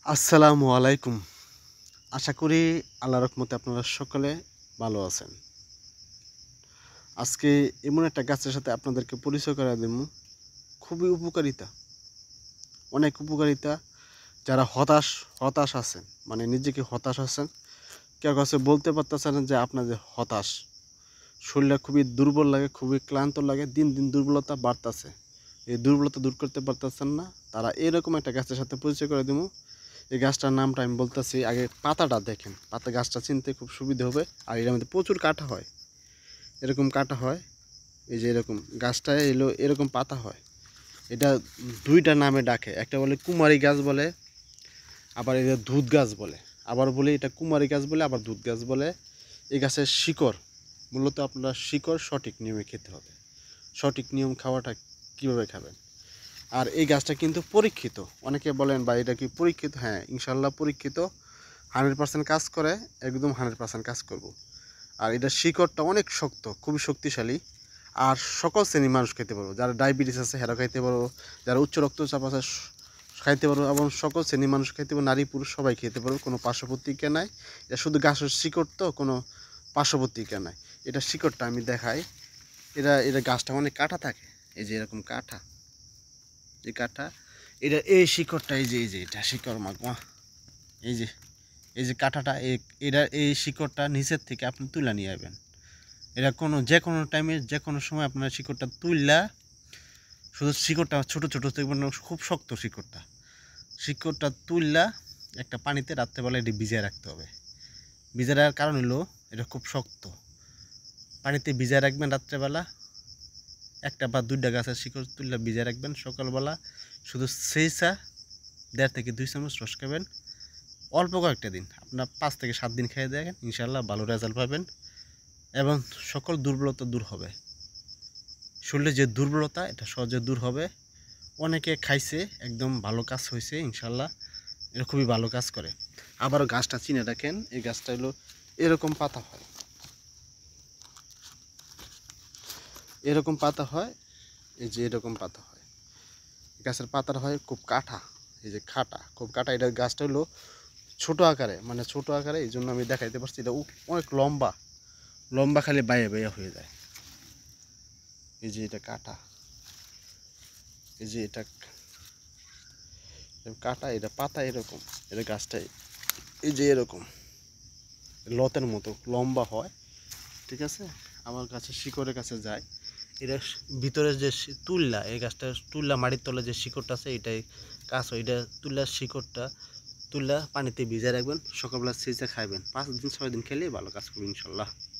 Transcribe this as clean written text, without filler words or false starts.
আসসালামু আলাইকুম। আশা করি আল্লাহর রহমতে আপনারা সকলে ভালো আছেন। আজকে এমন একটা গাছের সাথে আপনাদেরকে পরিচয় করায় দেবো। খুবই উপকারিতা, অনেক উপকারিতা। যারা হতাশ আছেন, মানে নিজেকে হতাশ আছেন, কেউ কাছে বলতে পারতেছেন যে আপনাদের হতাশ, শরীরটা খুবই দুর্বল লাগে, খুবই ক্লান্ত লাগে, দিন দিন দুর্বলতা বাড়তেছে। এই দুর্বলতা দূর করতে পারতেছেন না, তারা এরকম একটা গাছের সাথে পরিচয় করে দেবো। এই গাছটার নামটা আমি বলতেছি, আগে পাতাটা দেখেন, পাতা গাছটা চিনতে খুব সুবিধা হবে। আর এর মধ্যে প্রচুর কাটা হয়, এরকম কাটা হয়। এই যে এরকম গাছটায় এলো এরকম পাতা হয়। এটা দুইটা নামে ডাকে, একটা বলে কুমারী গাছ বলে, আবার এটা দুধ গাছ বলে। আবার বলে এটা কুমারী গাছ বলে, আবার দুধ গাছ বলে। এই গাছের শিকড়, মূলত আপনার শিকড় সঠিক নিয়মে খেতে হবে। সঠিক নিয়ম খাওয়াটা কীভাবে খাবেন? আর এই গাছটা কিন্তু পরীক্ষিত। অনেকে বলেন বা এটা কি পরীক্ষিত? হ্যাঁ, ইনশাল্লাহ পরীক্ষিত। 100% কাজ করে, একদম 100% কাজ করব। আর এটার শিকড়টা অনেক শক্ত, খুবই শক্তিশালী। আর সকল শ্রেণীর মানুষ খেতে পারবো, যারা ডায়াবেটিস আছে হেরা খাইতে পারবো, যারা উচ্চ রক্তচাপ আছে খাইতে পারবো, এবং সকল শ্রেণীর মানুষ খাইতে পারবো, নারী পুরুষ সবাই খেতে পারবো। কোনো পার্শ্বপ্রতিক্রিয়া নাই। এটা শুধু গাছের শিকড়, তো কোনো পার্শ্বপ্রতিক্রিয়া নাই। এটা শিকড়টা আমি দেখাই। এটা গাছটা অনেক কাটা থাকে, এই যে এরকম কাটা, এই কাটা। এটা এই শিকড়টা, এই যে এটা শিকড় মাগমা, এই যে কাঁটাটা, এটা এই শিকড়টা নিচের থেকে আপনি তুলে নিয়ে আসবেন। এটা যে কোনো টাইমে, যে কোনো সময় আপনার শিকড়টা তুললা, শুধু শিকড়টা ছোটো ছোটো দেখবেন, খুব শক্ত শিকড়টা তুললা একটা পানিতে রাত্রেবেলা এটি ভিজিয়ে রাখতে হবে। ভিজিয়ে রাখার কারণ হলো এটা খুব শক্ত। পানিতে ভিজিয়ে রাখবেন রাত্রেবেলা, একটা বা দুইটা গাছের শিকড় তুললা ভিজিয়ে রাখবেন। সকালবেলা শুধু সেই 1.5 থেকে 2 চামচ রস খাবেন। অল্প কয়েকটা দিন, আপনার 5 থেকে 7 দিন খেয়ে দেখেন, ইনশাল্লাহ ভালো রেজাল্ট পাবেন এবং সকল দুর্বলতা দূর হবে। শরীরে যে দুর্বলতা, এটা সহজে দূর হবে। অনেকে খাইছে, একদম ভালো কাজ হয়েছে ইনশাল্লাহ। এটা খুবই ভালো কাজ করে। আবারও গাছটা চিনে রাখেন, এই গাছটা হলো এরকম পাতা হয়, এরকম পাতা হয়, এই যে এরকম পাতা হয়। গাছের পাতাটা হয় খুব কাটা, এই যে খাটা, খুব কাটা। এটা গাছটা হলো ছোট আকারে, মানে ছোট আকারে, এই জন্য আমি দেখাইতে পারছি। এটা অনেক লম্বা, খালি বাইয়া বাইয়া হয়ে যায়। এই যে এটা কাটা, এই যে এটা কাটা, এটা পাতা এরকম, এটা গাছটাই এই যে এরকম লতের মতো লম্বা হয়, ঠিক আছে। আমার কাছে শিকড়ের কাছে যায়। এটা ভিতরে যে তুললা, এই গাছটা তুললা, মাটির তলে যে শিকড়টা আছে, এটাই কাজ হয়। এটা তুললা, শিকড়টা তুললা পানিতে ভিজায় রাখবেন, সকালবেলা সেচে খাইবেন। 5 দিন 6 দিন খেলেই ভালো কাজ করবে ইনশাল্লাহ।